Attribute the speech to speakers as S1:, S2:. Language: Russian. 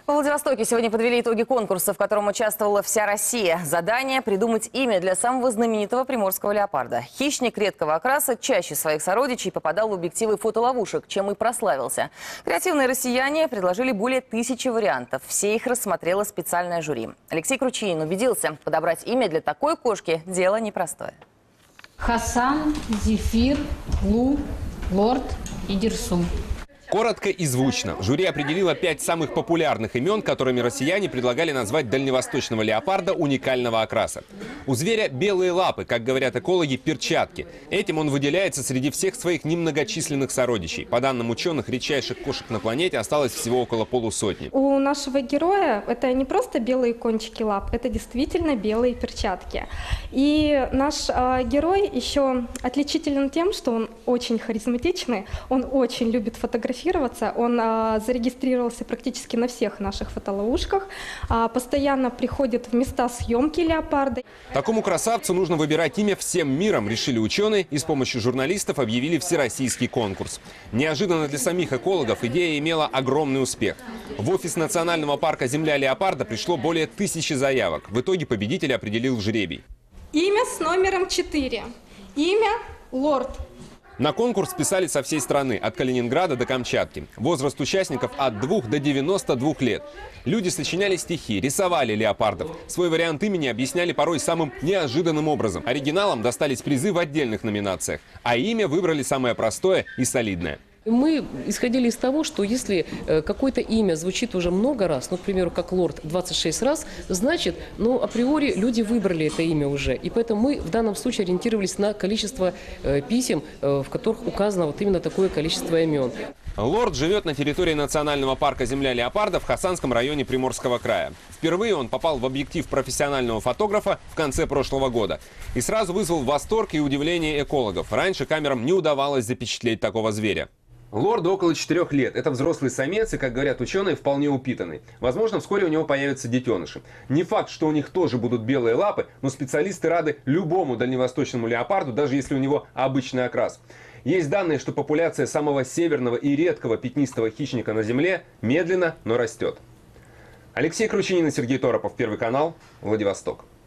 S1: Во Владивостоке сегодня подвели итоги конкурса, в котором участвовала вся Россия. Задание – придумать имя для самого знаменитого приморского леопарда. Хищник редкого окраса чаще своих сородичей попадал в объективы фотоловушек, чем и прославился. Креативные россияне предложили более 1000 вариантов. Все их рассмотрело специальное жюри. Алексей Кручинин убедился, подобрать имя для такой кошки – дело непростое.
S2: Хасан, Зефир, Лу, Лорд и Дерсу.
S3: Коротко и звучно. Жюри определило 5 самых популярных имен, которыми россияне предлагали назвать дальневосточного леопарда уникального окраса. У зверя белые лапы, как говорят экологи, перчатки. Этим он выделяется среди всех своих немногочисленных сородичей. По данным ученых, редчайших кошек на планете осталось всего около полусотни.
S4: У нашего героя это не просто белые кончики лап, это действительно белые перчатки. И наш герой еще отличителен тем, что он очень харизматичный, он очень любит фотографироваться. Он зарегистрировался практически на всех наших фотоловушках, постоянно приходит в места съемки леопарда.
S3: Такому красавцу нужно выбирать имя всем миром, решили ученые, и с помощью журналистов объявили всероссийский конкурс. Неожиданно для самих экологов идея имела огромный успех. В офис национального парка «Земля леопарда» пришло более 1000 заявок. В итоге победителя определил жребий.
S4: Имя с номером 4. Имя Лорд.
S3: На конкурс писали со всей страны, от Калининграда до Камчатки. Возраст участников от 2 до 92 лет. Люди сочиняли стихи, рисовали леопардов. Свой вариант имени объясняли порой самым неожиданным образом. Оригиналам достались призы в отдельных номинациях, а имя выбрали самое простое и солидное.
S5: Мы исходили из того, что если какое-то имя звучит уже много раз, ну, к примеру, как Лорд 26 раз, значит, априори люди выбрали это имя уже. И поэтому мы в данном случае ориентировались на количество писем, в которых указано вот именно такое количество имен.
S3: Лорд живет на территории национального парка «Земля леопарда» в Хасанском районе Приморского края. Впервые он попал в объектив профессионального фотографа в конце прошлого года. И сразу вызвал восторг и удивление экологов. Раньше камерам не удавалось запечатлеть такого зверя. Лорду около 4 лет. Это взрослый самец и, как говорят ученые, вполне упитанный. Возможно, вскоре у него появятся детеныши. Не факт, что у них тоже будут белые лапы, но специалисты рады любому дальневосточному леопарду, даже если у него обычный окрас. Есть данные, что популяция самого северного и редкого пятнистого хищника на Земле медленно, но растет. Алексей Кручинин и Сергей Торопов, Первый канал, Владивосток.